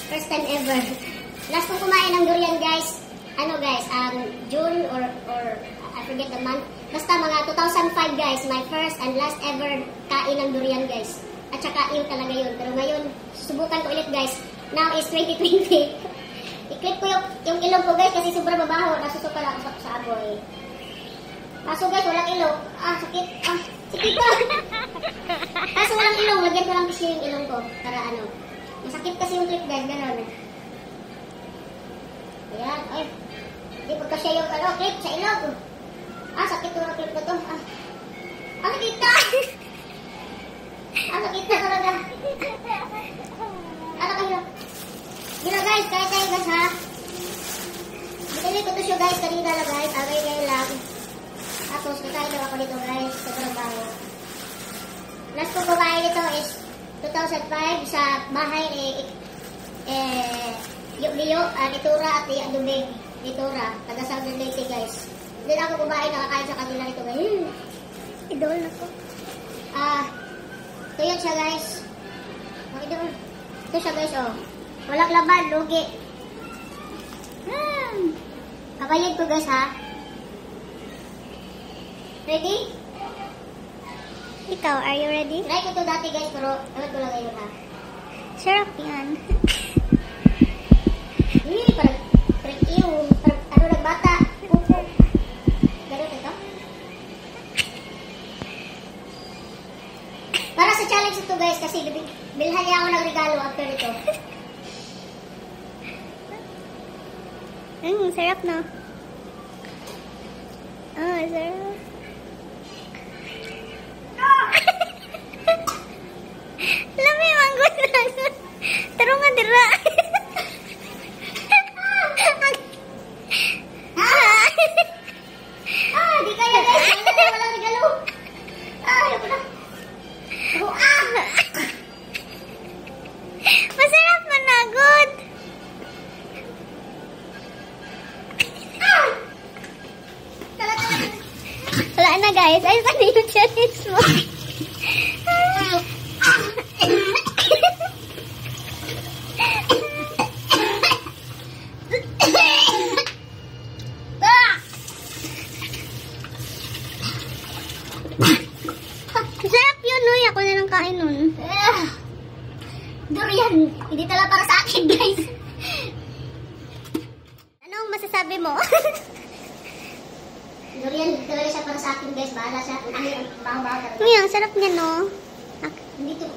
First time ever. Last kong kumain ng durian guys. Ano guys, June or I forget the month. Basta mga 2005 guys, my first and last ever kain ng durian guys. At saka yun talaga yun. Pero ngayon, susubukan ko ulit guys. Now is 2020. I-clip ko yung ilong ko guys kasi sobrang mabaho. Nasusuka lang sa aboy. Kaso guys, walang ilong. Sakit. Sakit ko. Kaso walang ilong. Lagyan ko lang kasi yung ilong ko. Para ano. Masakit kasi yung clip guys. Ganon. Ayan. Ay. Hindi pagkasya yung clip sa ilong. Sakit ko ng clip ko to. Sakit na. Sakit na talaga. Kayo. Gila guys. Kaya kayo guys ha. Binili ko to siya guys. Kanina lang guys. Agay-gay lang. Tapos, kakain lang ako dito guys, sa trabaho. Last ko kumain dito is 2005 sa bahay ni Liyo, Nitura at Dubig, Nitura, taga Southern Leyte guys. Then ako kumain, nakakain sa kanila nito guys. Idol na ko. Ito yun siya guys. Ito siya guys, oh. Walang laban, lugi. Kabayad ko guys ha. Ready? Ikaw, are you ready? Try ko to dati guys, pero ewan ko lang ngayon ha. Sarap yan. Parang ew. Parang nagbata. Pupo. Ganun ito? Para sa challenge ito guys, kasi bilhan niya ako ng regalo after ito. Sarap no? Sarap. Lami manggo na. Tarong nga dira. Di kaya guys. Walang regalo. Ayaw ko na. Masarap man na, good. Wala na guys. Ay, saan yung challenge mo? Sarap yun, Uy. Ako na lang kain nun. Durian. Hindi talaga para sa akin, guys. Anong masasabi mo? Durian, hindi talaga siya para sa akin, guys. Bahala siya. Ano yung baho-baho talaga. Uy, ang sarap niya, no? Hindi to.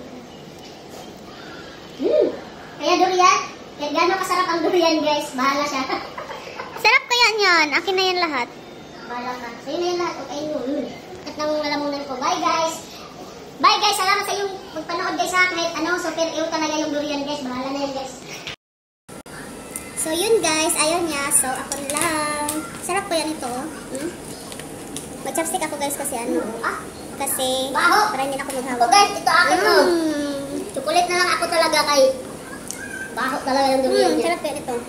Kaya durian. Kaya gano'ng kasarap ang durian, guys. Bahala siya. Sarap kaya niyan. Akin na yan lahat. Bahala ka. Sa'yo na yan lahat. Okay, yun. At nang lalamunan ko. Bye, guys. Bye, guys. Salamat sa iyong magpanood, guys, ha. Kahit super ew talaga yung durian, guys. Bahala na yan, guys. So, yun, guys. Ayaw niya. So, ako na lang. Sarap ko yan ito. Mag-chopstick ako, guys, kasi ano. Kasi, baho. para hindi na ako maghawak. Ito, guys. Ito akin, no. Chocolate na lang ako talaga kay baho talaga yung durian niya. Sarap yan ito.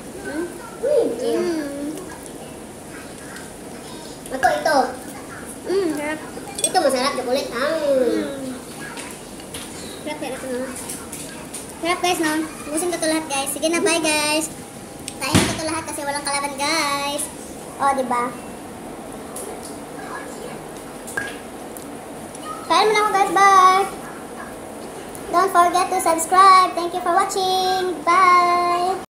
Ito. Sarap. Ito masarap, chocolate. Sarap yan ito, no? Sarap, guys, no? Busin ko ito lahat, guys. Sige na, bye, guys. Kain ko ito lahat kasi walang kalaban, guys. O, diba? Kain mo na ako, guys. Bye! Don't forget to subscribe. Thank you for watching. Bye!